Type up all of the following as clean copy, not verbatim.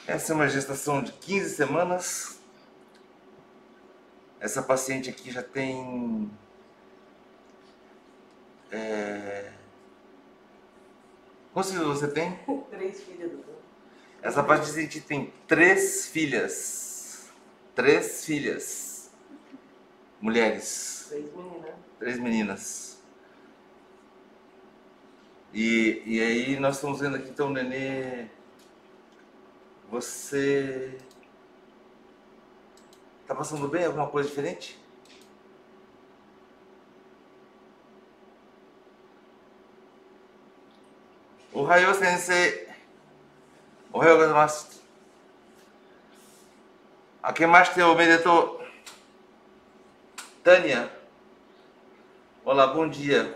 Essa é uma gestação de 15 semanas. Essa paciente aqui já tem... Quantos filhos você tem? 3 filhas, doutor. Essa paciente tem 3 filhas. 3 filhas. Mulheres. 3 meninas. 3 meninas. E aí nós estamos vendo aqui então, nenê... Você... Tá passando bem? Alguma coisa diferente? Ohayou sensei. Ohayou gozaimasu. Akemashite omedetou. Tânia. Olá, bom dia.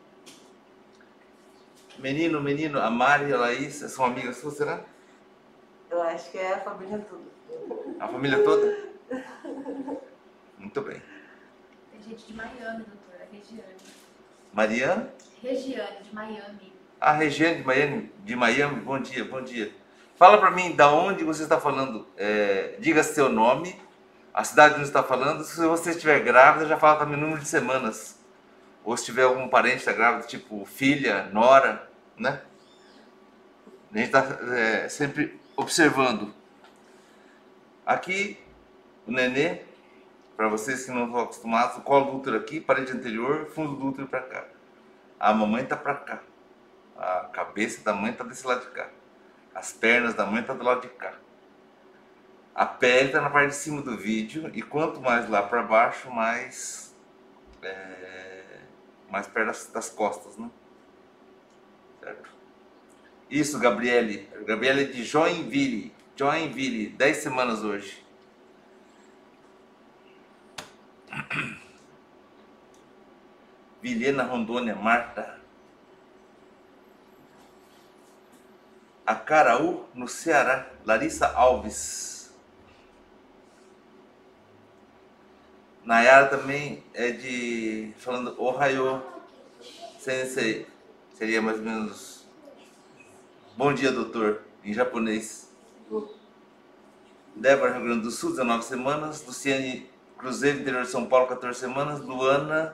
Menino, a Mari e a Laís são amigas suas, será? Eu acho que é a família toda. A família toda? Muito bem. Tem gente de Miami, doutora. Regiane. Mariana? Regiane, de Miami. A Regiane de Miami, bom dia, bom dia. Fala pra mim, da onde você está falando? Diga seu nome, a cidade onde você está falando. Se você estiver grávida, já fala também o número de semanas. Ou se tiver algum parente que está grávido, tipo filha, nora, né? A gente está sempre observando. Aqui, o nenê, para vocês que não estão acostumados, o colo do útero aqui, parede anterior, fundo do útero para cá. A mamãe está para cá. A cabeça da mãe está desse lado de cá. As pernas da mãe estão do lado de cá. A pele está na parte de cima do vídeo. E quanto mais lá para baixo, mais perto das costas, né? Certo? Isso, Gabriele. Gabriele de Joinville. Joinville, 10 semanas hoje. Vilhena, Rondônia, Marta. Acaraú, no Ceará, Larissa Alves. Nayara também é de... falando Ohayou Sensei. Seria mais ou menos... Bom dia, doutor, em japonês. Débora, Rio Grande do Sul, 19 semanas. Luciane, Cruzeiro, interior de São Paulo, 14 semanas. Luana,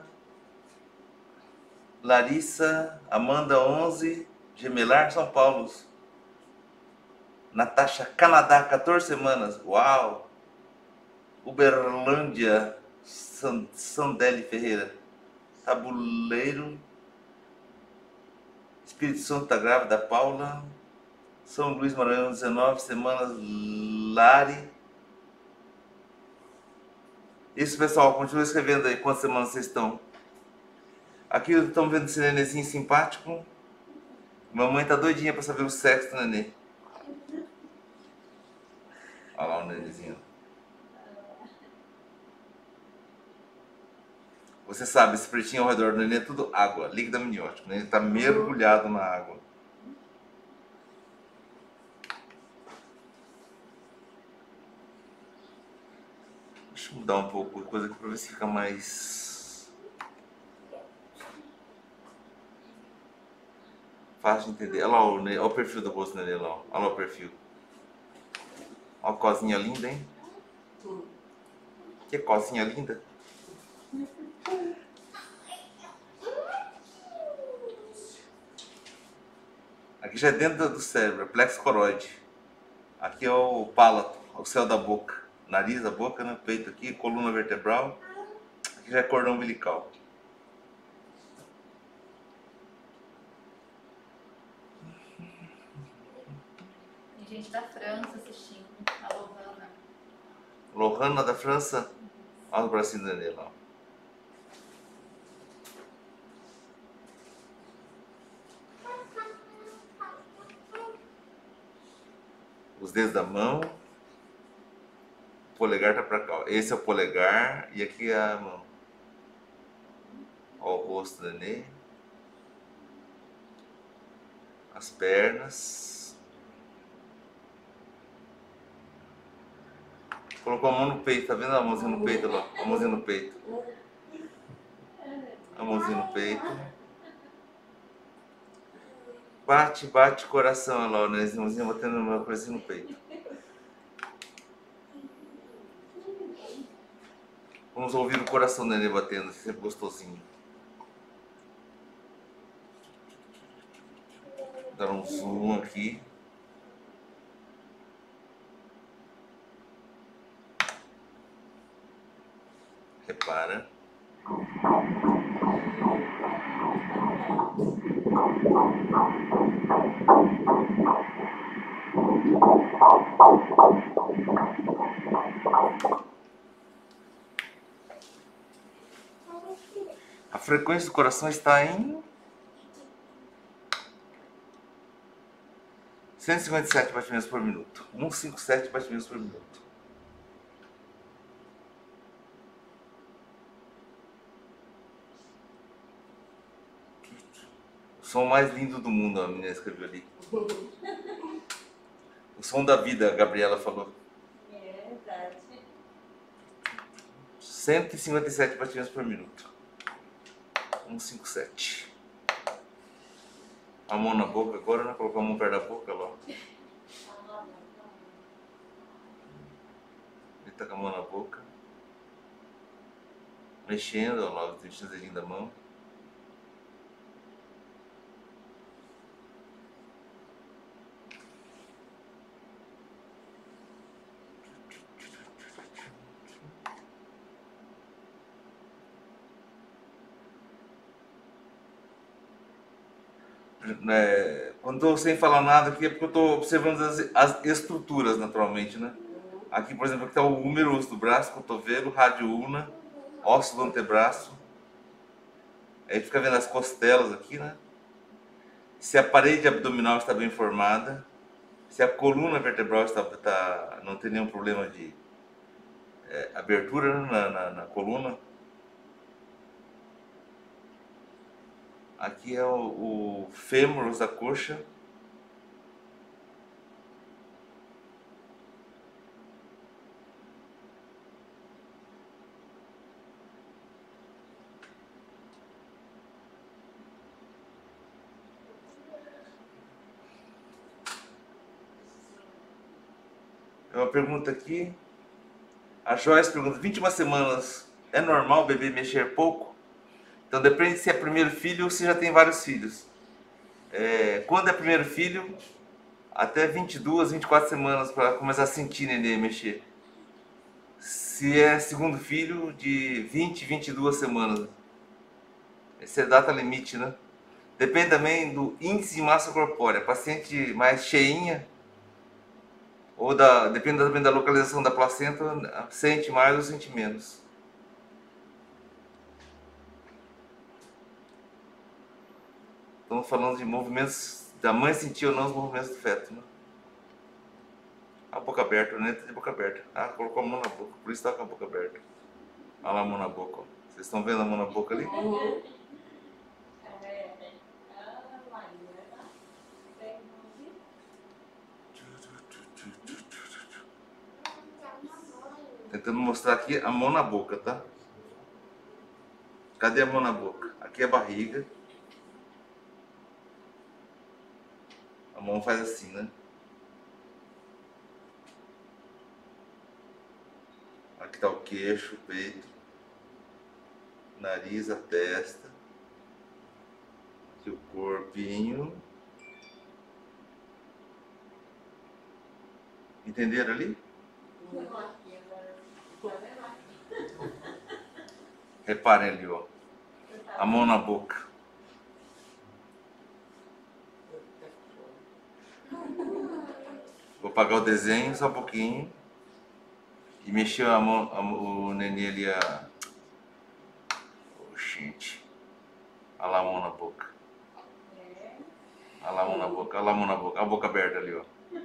Larissa, Amanda, 11. Gemelar, São Paulo. Natasha, Canadá, 14 semanas. Uau! Uberlândia, Sandeli Ferreira. Tabuleiro. Espírito Santo, tá grávida, Paula. São Luís, Maranhão, 19 semanas. Lari. Isso, pessoal, continua escrevendo aí quantas semanas vocês estão. Aqui estamos vendo esse nenenzinho simpático. Mamãe tá doidinha para saber o sexo do nenê. Olha lá o nenenzinho. Você sabe, esse pretinho ao redor do nenê é tudo água, líquido amniótico. Ele está mergulhado na água. Deixa eu mudar um pouco a coisa aqui para ver se fica mais fácil de entender. Olha lá o perfil do rosto do nenê lá. Olha lá o perfil. Olha a cozinha linda, hein? Que cozinha linda. Aqui já é dentro do cérebro, é plexo coroide. Aqui é o palato, o céu da boca. Nariz, a boca, né? Peito aqui, coluna vertebral. Aqui já é cordão umbilical. Tem gente da França assistindo, a Lohana. Lohana da França. Olha o bracinho do nenê lá. Os dedos da mão. O polegar tá pra cá. Ó. Esse é o polegar e aqui é a mão. Ó, o rosto do nenê. As pernas. Colocou a mão no peito, tá vendo a mãozinha no peito lá? A mãozinha no peito. A mãozinha no peito. Bate, bate coração, olha lá, o nenenzinho batendo uma coisinha no peito. Vamos ouvir o coração do nenê batendo, sempre gostosinho. Dar um zoom aqui. Repara. A frequência do coração está em 157 batimentos por minuto. 157 batimentos por minuto. O som mais lindo do mundo, a menina escreveu ali. O som da vida, a Gabriela falou. É verdade. 157 batimentos por minuto. 157. A mão na boca agora, né? Colocar a mão perto da boca, lá. Ele tá com a mão na boca. Mexendo, ó lá, deixando o dedinho da mão. Quando estou sem falar nada aqui é porque eu estou observando as estruturas naturalmente, né? Aqui, por exemplo, aqui está o húmero, osso do braço, cotovelo, rádio ulna, osso do antebraço. Aí fica vendo as costelas aqui, né? Se a parede abdominal está bem formada, se a coluna vertebral não tem nenhum problema de abertura, né, na coluna. Aqui é o fêmur da coxa. Uma pergunta aqui. A Joyce pergunta: 21 semanas é normal o bebê mexer pouco? Então depende se é primeiro filho ou se já tem vários filhos. Quando é primeiro filho, até 22, 24 semanas para começar a sentir neném mexer. Se é segundo filho, de 20, 22 semanas. Essa é a data limite, né? Depende também do índice de massa corpórea. Paciente mais cheinha, ou depende também da localização da placenta, sente mais ou sente menos. Estamos falando de movimentos da mãe sentir ou não os movimentos do feto, né? A boca aberta, né? De boca aberta. Ah, colocou a mão na boca, por isso está com a boca aberta. Olha lá a mão na boca, ó. Vocês estão vendo a mão na boca ali? Tentando mostrar aqui a mão na boca, tá? Cadê a mão na boca? Aqui é a barriga. A mão faz assim, né? Aqui está o queixo, o peito, nariz, a testa. Aqui o corpinho. Entenderam ali? Reparem ali, ó. A mão na boca. Vou apagar o desenho só um pouquinho. E mexer a mão, o neném ali, gente. Olha lá a mão na boca. Olha lá a mão na boca, olha lá a mão na boca. Olha a boca aberta ali, ó.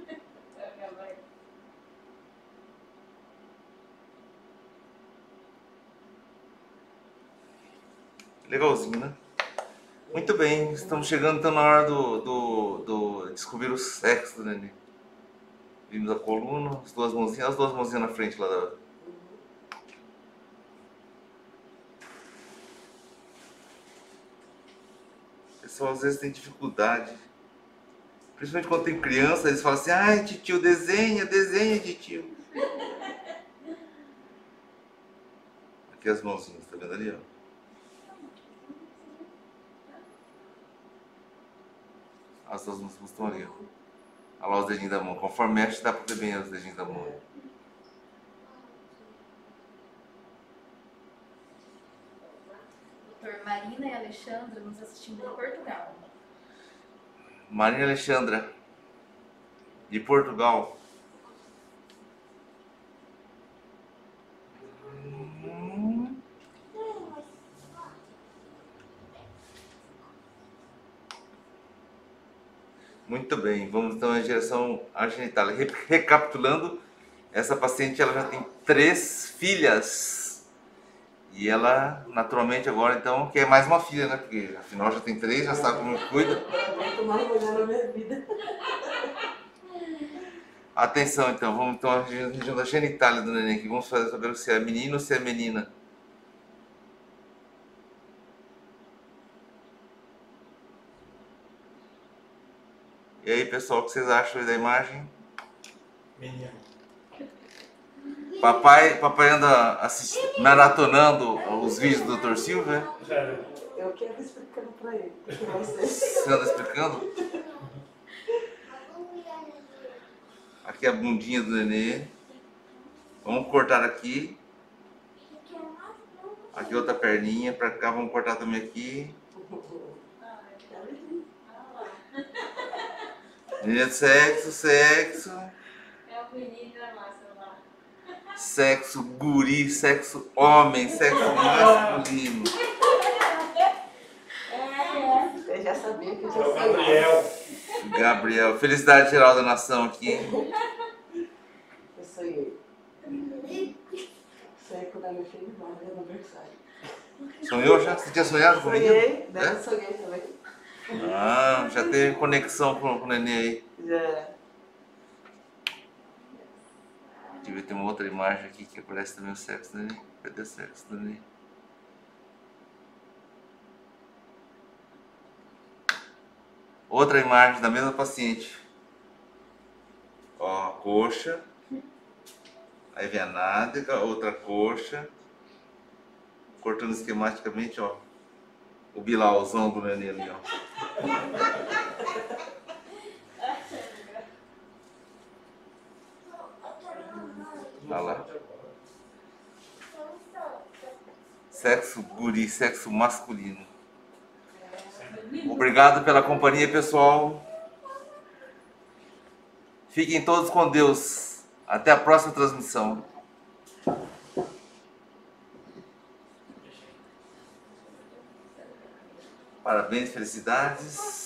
Legalzinho, né? Muito bem, estamos chegando então na hora do descobrir o sexo do neném. Vimos a coluna, as duas mãozinhas na frente lá da... O pessoal às vezes tem dificuldade. Principalmente quando tem criança, eles falam assim: ai, titio, desenha, titio. Aqui as mãozinhas, tá vendo ali, ó? As suas mãos estão ali, ó. Olha lá os dedinhos da mão. Conforme mexe, dá pra ver bem os dedinhos da mão. Doutor Marina e Alexandra nos assistindo em Portugal. Marina Alexandra, de Portugal. Muito bem, vamos então em direção à genitália. Recapitulando, essa paciente ela já tem 3 filhas. E ela, naturalmente, agora então quer mais uma filha, né? Porque afinal já tem 3, já sabe como cuida. Eu vou tomar mulher na minha vida. Atenção então, vamos então à região da genitália do neném aqui. Vamos saber se é menino ou se é menina. E aí, pessoal, o que vocês acham aí da imagem? Menino. Papai anda maratonando os vídeos do Dr. Silva? Eu quero explicando pra ele. O que vai ser? Você anda explicando? Aqui é a bundinha do nenê. Vamos cortar aqui. Aqui outra perninha. Pra cá vamos cortar também aqui. Menina de sexo, sexo. É o menino da massa lá. Sexo guri, sexo homem, sexo masculino. Eu já sabia que eu já É o sabia. Gabriel. Gabriel, felicidade geral da nação aqui. Eu sonhei. Sonhei quando a minha filha morre no aniversário. Sonhou já? Você tinha sonhado com o menino? Sonhei, dela É? sonhei também. Ah, já teve conexão com o neném aí. Já. Deixa eu ver, tem uma outra imagem aqui que aparece também o sexo do neném. Cadê o sexo do neném? Outra imagem da mesma paciente. Ó, a coxa. Aí vem a nádega, outra coxa. Cortando esquematicamente, ó. O bilauzão do neném ali, ó. Olha lá. Sexo guri, sexo masculino. Obrigado pela companhia, pessoal. Fiquem todos com Deus. Até a próxima transmissão. Parabéns, felicidades.